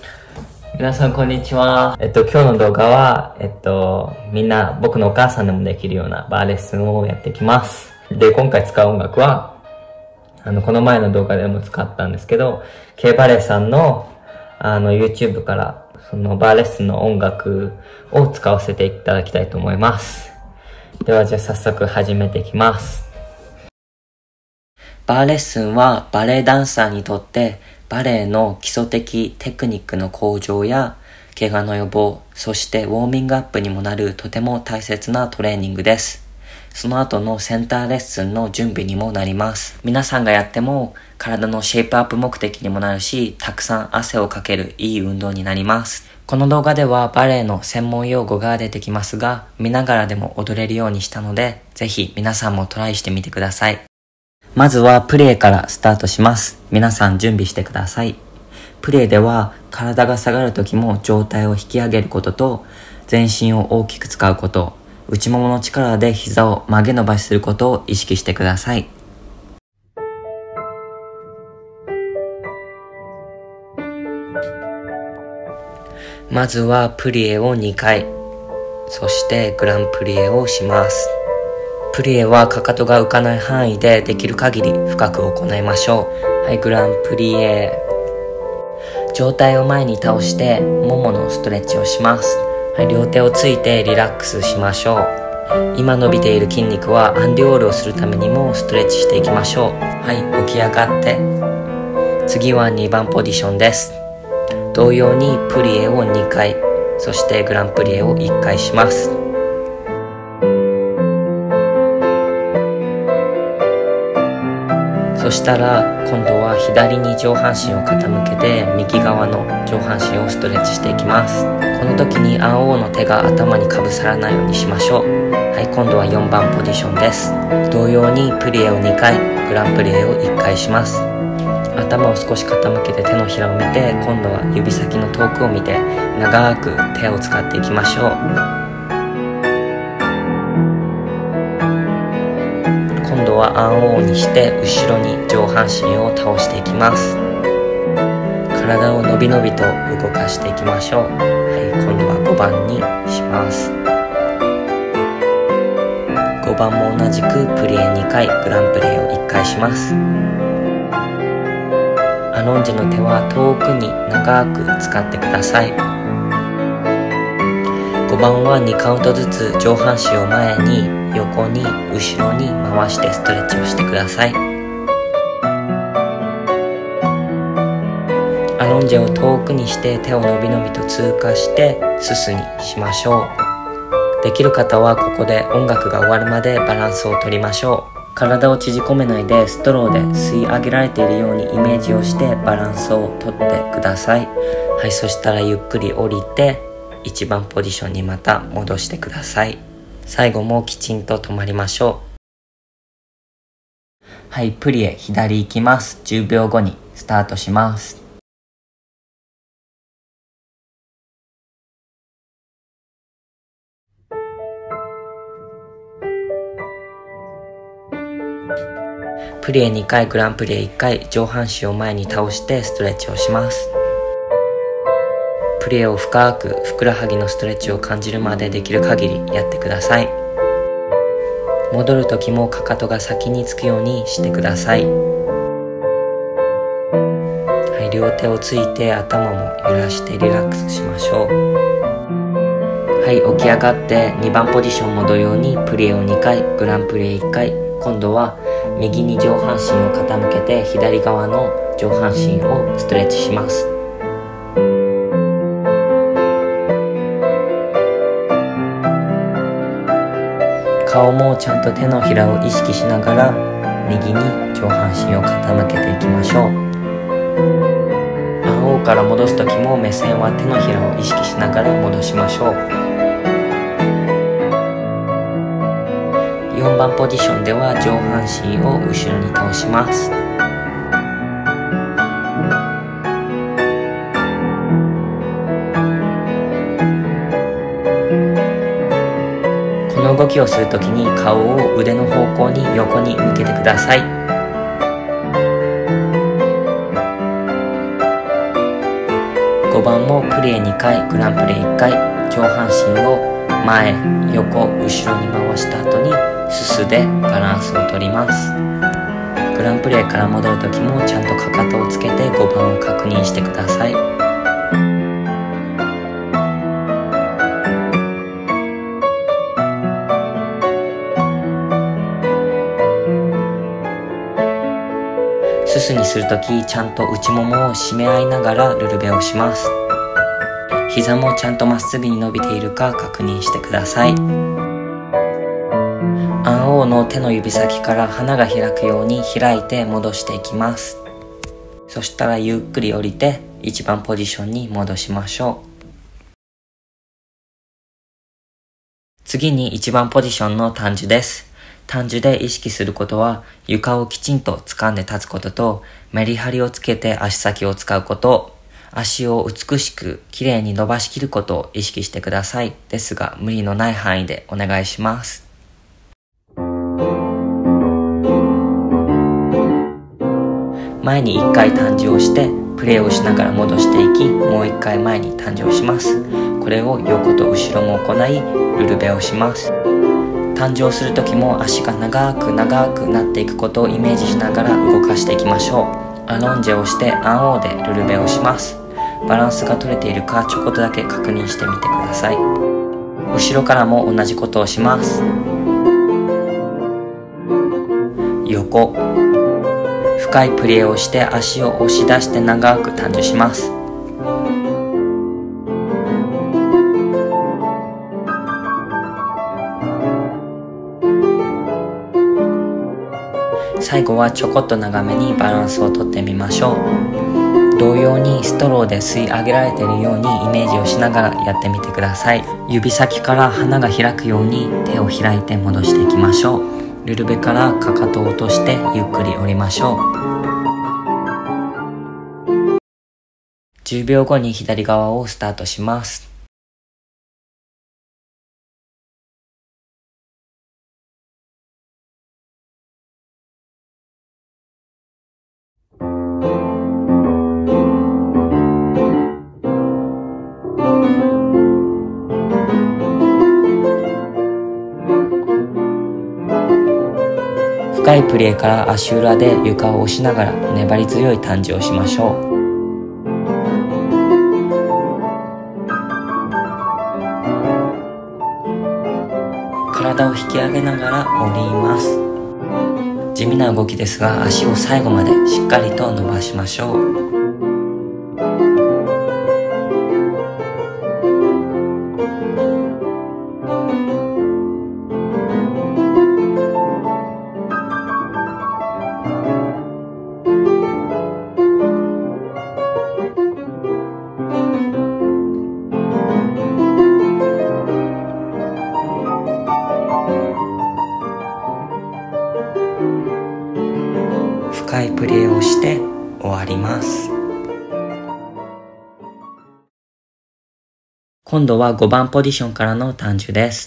皆さんこんにちは。今日の動画は、みんな僕のお母さんでもできるようなバーレッスンをやっていきます。で、今回使う音楽は、この前の動画でも使ったんですけど、K バレエさんの、YouTube から、そのバーレッスンの音楽を使わせていただきたいと思います。では、じゃあ早速始めていきます。バーレッスンはバレエダンサーにとってバレエの基礎的テクニックの向上や怪我の予防、そしてウォーミングアップにもなるとても大切なトレーニングです。その後のセンターレッスンの準備にもなります。皆さんがやっても体のシェイプアップ目的にもなるし、たくさん汗をかけるいい運動になります。この動画ではバレエの専門用語が出てきますが、見ながらでも踊れるようにしたので、ぜひ皆さんもトライしてみてください。まずはプリエからスタートします。皆さん準備してください。プリエでは体が下がる時も上体を引き上げることと、全身を大きく使うこと、内ももの力で膝を曲げ伸ばしすることを意識してください。まずはプリエを2回、そしてグランプリエをします。プリエはかかとが浮かない範囲でできる限り深く行いましょう。はい、グランプリエ。上体を前に倒してもものストレッチをします。はい、両手をついてリラックスしましょう。今伸びている筋肉はアンディオールをするためにもストレッチしていきましょう。はい、起き上がって。次は2番ポジションです。同様にプリエを2回、そしてグランプリエを1回します。そしたら今度は左に上半身を傾けて右側の上半身をストレッチしていきます。この時にアンオーの手が頭にかぶさらないようにしましょう。はい、今度は4番ポジションです。同様にプリエを2回、グランプリエを1回します。頭を少し傾けて手のひらを見て、今度は指先の遠くを見て長く手を使っていきましょう。今度はアンオーにして後ろに上半身を倒していきます。体を伸び伸びと動かしていきましょう。はい、今度は5番にします。5番も同じくプリエ2回、グランプリエを1回します。アロンジの手は遠くに長く使ってください。5番は2カウントずつ上半身を前に、横に、後ろに回してストレッチをしてください。アロンジェを遠くにして手を伸び伸びと通過してススにしましょう。できる方はここで音楽が終わるまでバランスを取りましょう。体を縮こめないでストローで吸い上げられているようにイメージをしてバランスをとってください。はい、そしたらゆっくり降りて1番ポジションにまた戻してください。最後もきちんと止まりましょう。はい、プリエ左行きます。10秒後にスタートします。プリエ2回、グランプリエ1回、上半身を前に倒してストレッチをします。プリエを深くふくらはぎのストレッチを感じるまでできる限りやってください。戻る時もかかとが先につくようにしてください。はい、両手をついて頭も揺らしてリラックスしましょう。はい、起き上がって2番ポジションも同様にプリエを2回、グランプリエ1回、今度は右に上半身を傾けて左側の上半身をストレッチします。顔もちゃんと手のひらを意識しながら右に上半身を傾けていきましょう。アンオーから戻す時も目線は手のひらを意識しながら戻しましょう。4番ポジションでは上半身を後ろに倒します。この動きをするときに顔を腕の方向に横に向けてください。5 番もプリエ2回、グランプリ1回、上半身を前、横、後ろに回した後にススでバランスを取ります。グランプリエから戻る時もちゃんとかかとをつけて5番を確認してください。ススにするときちゃんと内ももを締め合いながらルルベをします。膝もちゃんとまっすぐに伸びているか確認してください。アンオーの手の指先から花が開くように開いて戻していきます。そしたらゆっくり降りて1番ポジションに戻しましょう。次に1番ポジションの単樹です。単樹で意識することは床をきちんと掴んで立つことと、メリハリをつけて足先を使うこと、足を美しくきれいに伸ばしきることを意識してください。ですが無理のない範囲でお願いします。前に1回単樹をしてプレーをしながら戻していき、もう1回前に単樹をします。これを横と後ろも行いルルベをします。単樹をするときも足が長く長くなっていくことをイメージしながら動かしていきましょう。アロンジェをしてアンオーでルルベをします。バランスが取れているかちょこっとだけ確認してみてください。後ろからも同じことをします。横、深いプリエをして足を押し出して長く単樹します。最後はちょこっと長めにバランスをとってみましょう。同様にストローで吸い上げられているようにイメージをしながらやってみてください。指先から花が開くように手を開いて戻していきましょう。ルルベからかかとを落としてゆっくり降りましょう。10秒後に左側をスタートします。深いプリエから足裏で床を押しながら粘り強い単樹をしましょう。体を引き上げながら降ります。地味な動きですが足を最後までしっかりと伸ばしましょう。深いプリエをして終わります。今度は5番ポジションからの単樹です。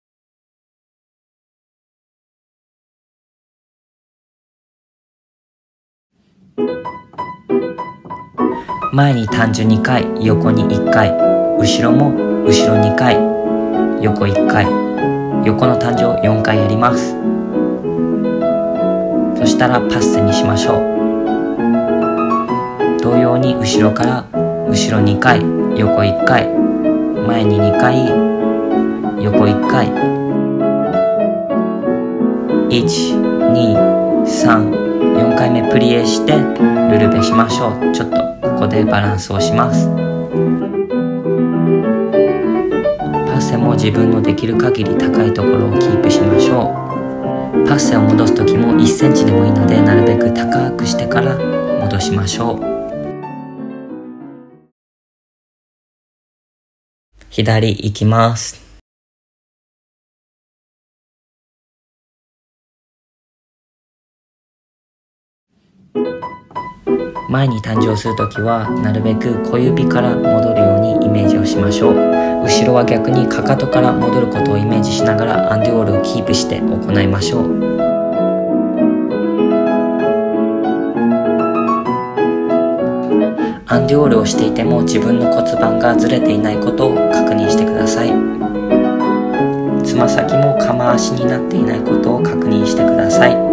前に単樹2回、横に1回、後ろも後ろ2回、横1回、横の単樹を4回やります。そしたらパッセにしましょう。同様に後ろから後ろ2回、横1回、前に2回、横1回、1、2、3、4回目プリエしてルルベしましょう。ちょっとここでバランスをします。パッセも自分のできる限り高いところをキープしましょう。パッセを戻す時も1センチでもいいのでなるべく高くしてから戻しましょう。左行きます。前に単樹をするときはなるべく小指から戻るようにイメージをしましょう。後ろは逆にかかとから戻ることをイメージしながらアンデュオールをキープして行いましょう。 アンデュオールをしていても自分の骨盤がずれていないことを確認してください。つま先も釜足になっていないことを確認してください。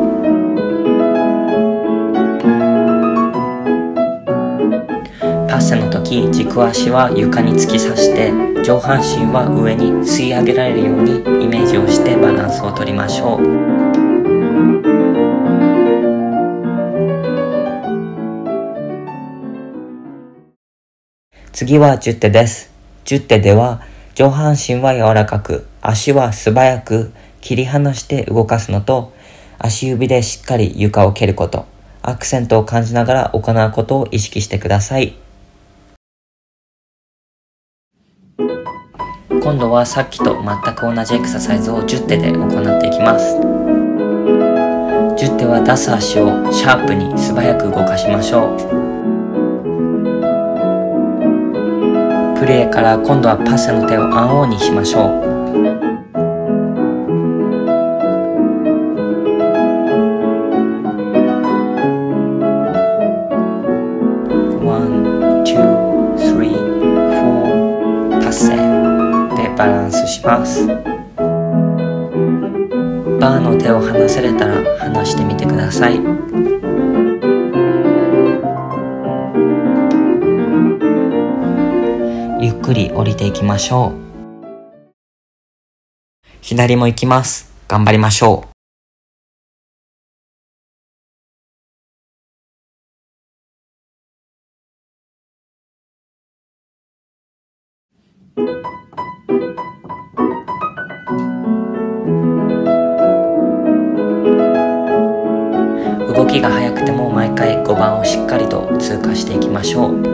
パッセの時、軸足は床に突き刺して上半身は上に吸い上げられるようにイメージをしてバランスをとりましょう。次は10手です。10手では上半身は柔らかく、足は素早く切り離して動かすのと、足指でしっかり床を蹴ること、アクセントを感じながら行うことを意識してください。今度はさっきと全く同じエクササイズを10手で行っていきます。10手は出す足をシャープに素早く動かしましょう。プレーから今度はパッセの手をアンオーにしましょう。1、2、3、4、パッセでバランスします。バーの手を離せれたら離してみてください。ゆっくり降りていきましょう。左も行きます。頑張りましょう。動きが速くても毎回5番をしっかりと通過していきましょう。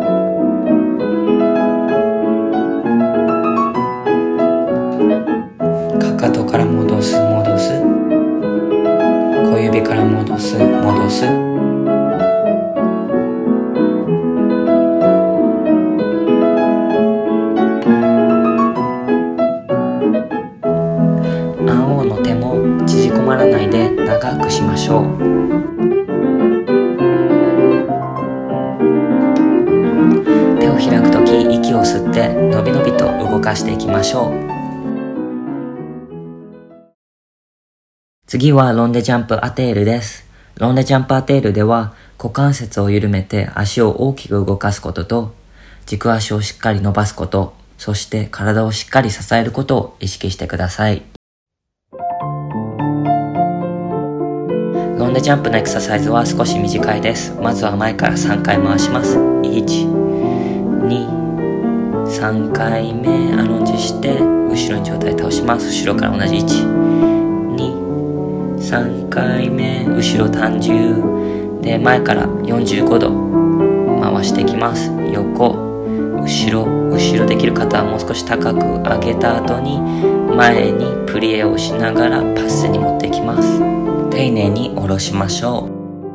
かかとから戻す、戻す。小指から戻す、戻す。アンオーの手も縮こまらないで長くしましょう。手を開くとき息を吸ってのびのびと動かしていきましょう。次はロンデジャンプアテールです。ロンデジャンプアテールでは股関節を緩めて足を大きく動かすことと、軸足をしっかり伸ばすこと、そして体をしっかり支えることを意識してください。ロンデジャンプのエクササイズは少し短いです。まずは前から3回回します。1、2、3回目アロンジして後ろに上体倒します。後ろから同じ1、3回目後ろ単重で前から45度回していきます。横、後ろ、後ろできる方はもう少し高く上げた後に前にプリエをしながらパッセに持っていきます。丁寧に下ろしましょう。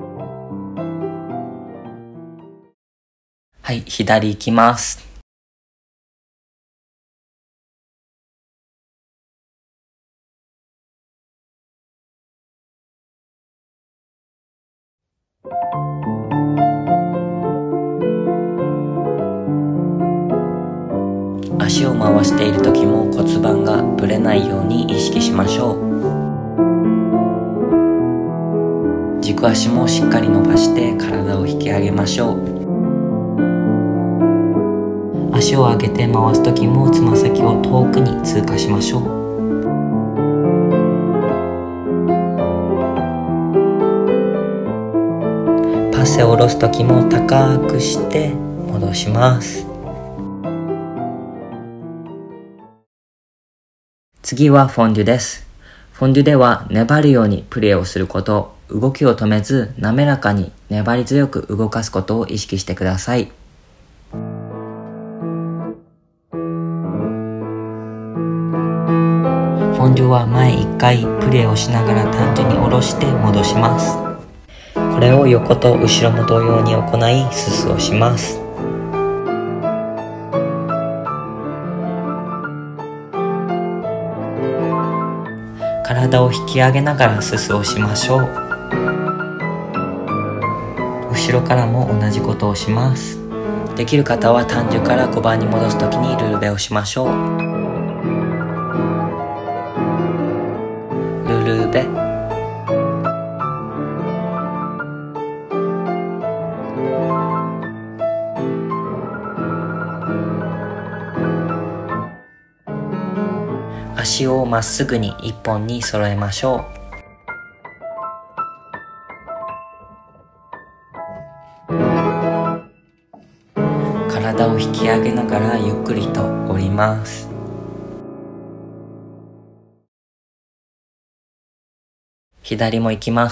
はい、左行きます。足を回している時も骨盤がぶれないように意識しましょう。軸足もしっかり伸ばして体を引き上げましょう。足を上げて回す時もつま先を遠くに通過しましょう。パッセを下ろす時も高くして戻します。次はフォンデュです。フォンデュでは粘るようにプレーをすること、動きを止めず滑らかに粘り強く動かすことを意識してください。フォンデュは前1回プレーをしながら単純に下ろして戻します。これを横と後ろも同様に行いススをします。体を引き上げながらススをしましょう。後ろからも同じことをします。 できる方は単樹から5番に戻すときにルルベをしましょう。ルルベ、足をまっすぐに一本に揃えましょう。体を引き上げながらゆっくりと降ります。左も行きます。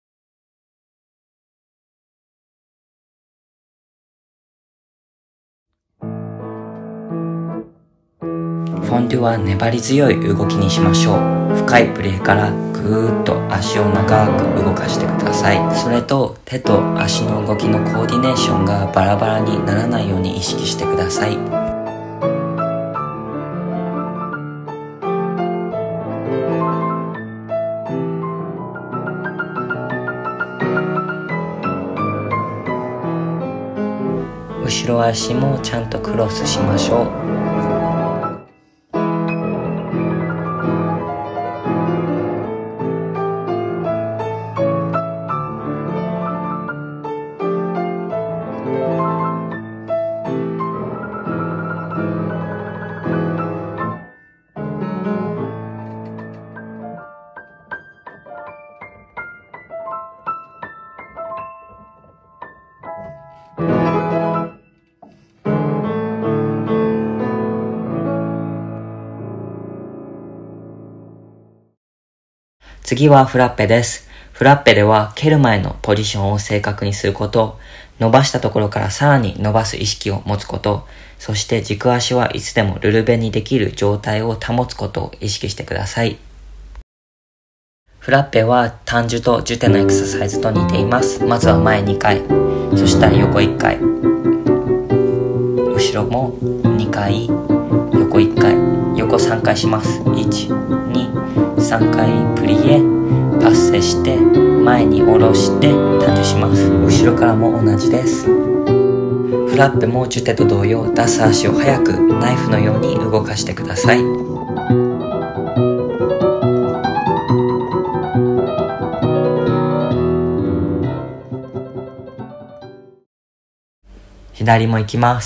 フォンデュは粘り強い動きにしましょう。深いプレーからぐーっと足を長く動かしてください。それと手と足の動きのコーディネーションがバラバラにならないように意識してください。後ろ足もちゃんとクロスしましょう。次はフラッペです。フラッペでは蹴る前のポジションを正確にすること、伸ばしたところからさらに伸ばす意識を持つこと、そして軸足はいつでもルルベにできる状態を保つことを意識してください。フラッペは単樹とジュテのエクササイズと似ています。まずは前2回、そしたら横1回、後ろも2回、横1回、横3回します。1、2、3回プリエ、パッセして前に下ろして単樹します。後ろからも同じです。フラッペもジュテと同様、出す足を速くナイフのように動かしてください。左も行きます。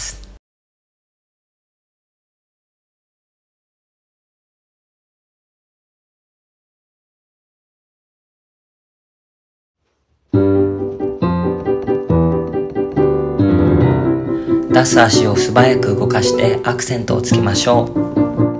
出す足を素早く動かしてアクセントをつけましょう。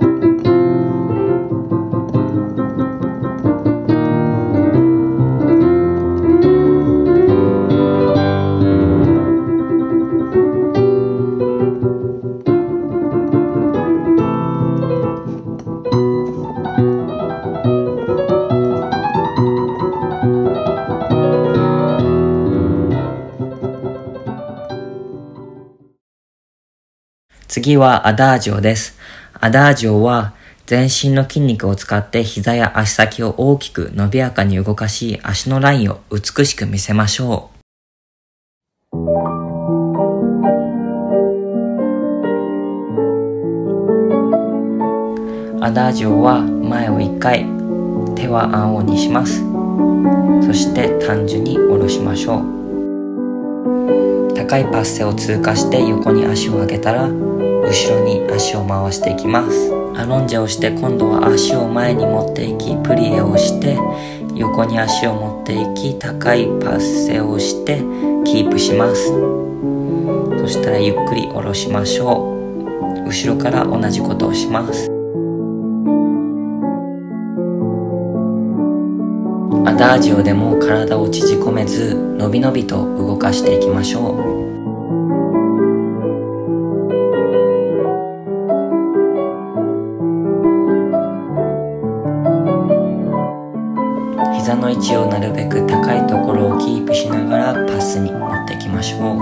次はアダージオです。アダージオは全身の筋肉を使って膝や足先を大きく伸びやかに動かし、足のラインを美しく見せましょう。アダージオは前を1回、手はアンオにします。そして単純に下ろしましょう。高いパッセを通過して横に足を上げたら、後ろに足を回していきます。アロンジェをして今度は足を前に持っていき、プリエをして横に足を持っていき、高いパッセをしてキープします。そしたらゆっくり下ろしましょう。後ろから同じことをします。アダージオでも体を縮こめず、のびのびと動かしていきましょう。膝の位置をなるべく高いところをキープしながらパスに持っていきましょう。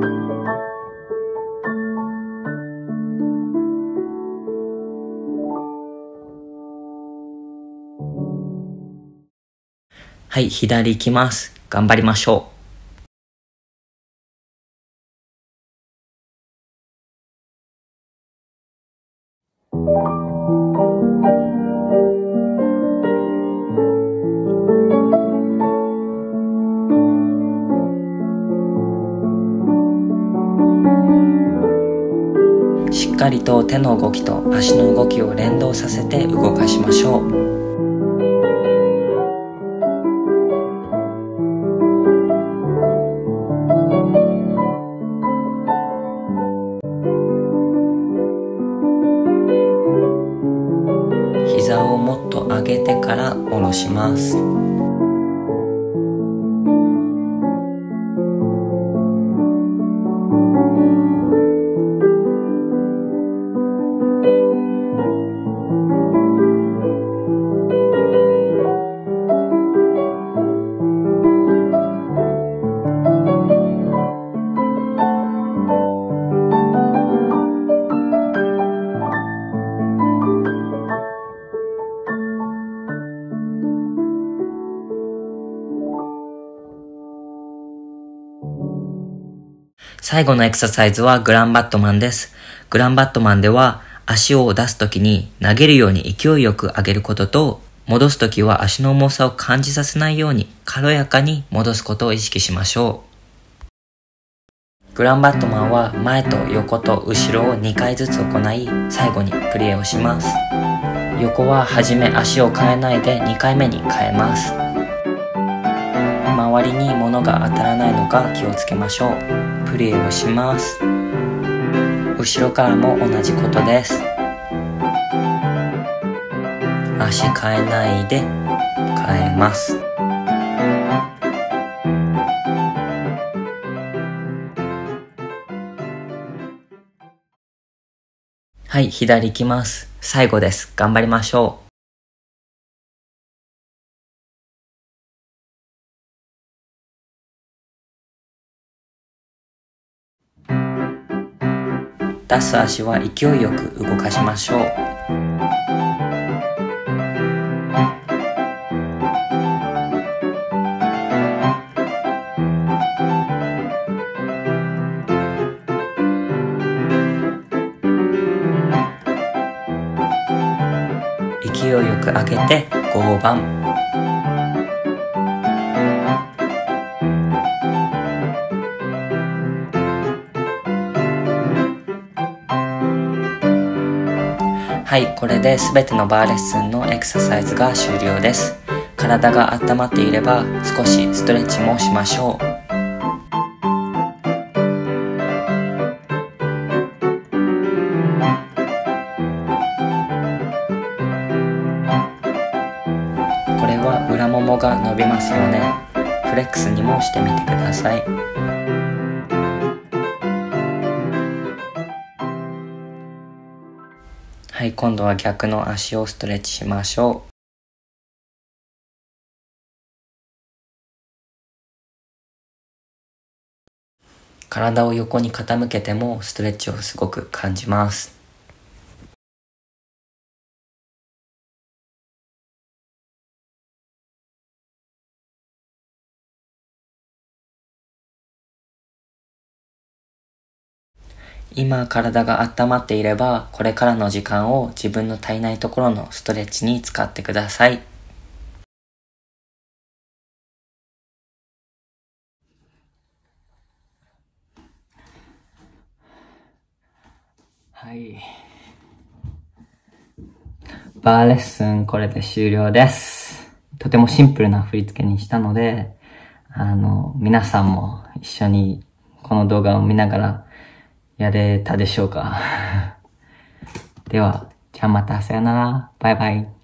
はい、左行きます。頑張りましょう。 しっかりと手の動きと足の動きを連動させて動かしましょう。膝をもっと上げてから下ろします。最後のエクササイズはグランバットマンです。グランバットマンでは足を出すときに投げるように勢いよく上げることと、戻すときは足の重さを感じさせないように軽やかに戻すことを意識しましょう。グランバットマンは前と横と後ろを2回ずつ行い、最後にプリエをします。横ははじめ足を変えないで2回目に変えます。周りに物が当たらないのか気をつけましょう。プリエをします。後ろからも同じことです。足変えないで変えます。はい、左行きます。最後です。頑張りましょう。出す足は勢いよく動かしましょう。勢いよく上げて5番。はい、これで全てのバーレッスンのエクササイズが終了です。体が温まっていれば少しストレッチもしましょう。これは裏ももが伸びますよね。フレックスにもしてみてください。はい、今度は逆の足をストレッチしましょう。体を横に傾けてもストレッチをすごく感じます。今体が温まっていれば、これからの時間を自分の足りないところのストレッチに使ってください。はい。バーレッスンこれで終了です。とてもシンプルな振り付けにしたので、皆さんも一緒にこの動画を見ながらやれたでしょうか。では、じゃあまたさよなら。バイバイ。